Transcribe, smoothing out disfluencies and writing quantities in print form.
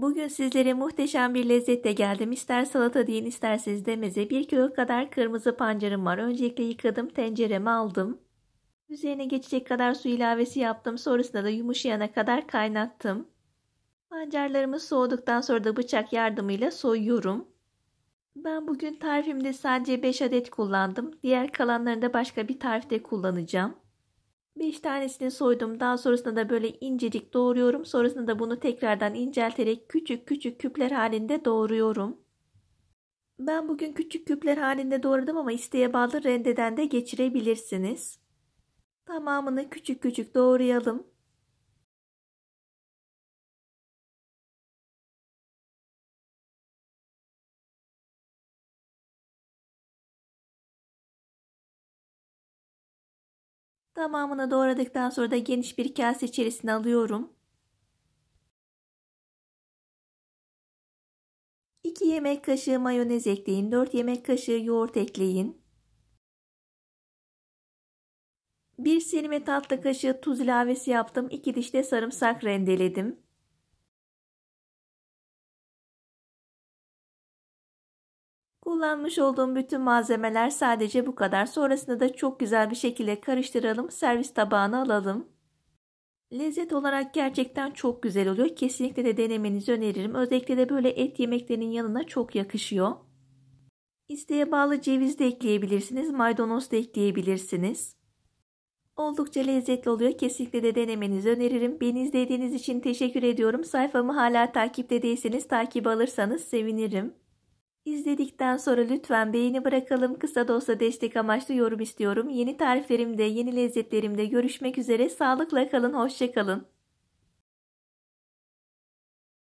Bugün sizlere muhteşem bir lezzetle geldim. İster salata deyin, isterseniz de meze. 1 kilo kadar kırmızı pancarım var. Öncelikle yıkadım, tencereme aldım. Üzerine geçecek kadar su ilavesi yaptım. Sonrasında da yumuşayana kadar kaynattım. Pancarlarımız soğuduktan sonra da bıçak yardımıyla soyuyorum. Ben bugün tarifimde sadece 5 adet kullandım. Diğer kalanlarını da başka bir tarifte kullanacağım. 5 tanesini soydum. Daha sonrasında da böyle incecik doğruyorum. Sonrasında da bunu tekrardan incelterek küçük küçük küpler halinde doğruyorum. Ben bugün küçük küpler halinde doğradım ama isteğe bağlı rendeden de geçirebilirsiniz. Tamamını küçük küçük doğrayalım. Tamamını doğradıktan sonra da geniş bir kase içerisine alıyorum. 2 yemek kaşığı mayonez ekleyin. 4 yemek kaşığı yoğurt ekleyin. 1 silme tatlı kaşığı tuz ilavesi yaptım. 2 diş de sarımsak rendeledim. Kullanmış olduğum bütün malzemeler sadece bu kadar. Sonrasında da çok güzel bir şekilde karıştıralım. Servis tabağına alalım. Lezzet olarak gerçekten çok güzel oluyor. Kesinlikle de denemenizi öneririm. Özellikle de böyle et yemeklerinin yanına çok yakışıyor. İsteğe bağlı ceviz de ekleyebilirsiniz. Maydanoz da ekleyebilirsiniz. Oldukça lezzetli oluyor. Kesinlikle de denemenizi öneririm. Beni izlediğiniz için teşekkür ediyorum. Sayfamı hala takipte değilseniz takip alırsanız sevinirim. İzledikten sonra lütfen beğeni bırakalım. Kısa da olsa destek amaçlı yorum istiyorum. Yeni tariflerimde, yeni lezzetlerimde görüşmek üzere. Sağlıkla kalın, hoşça kalın.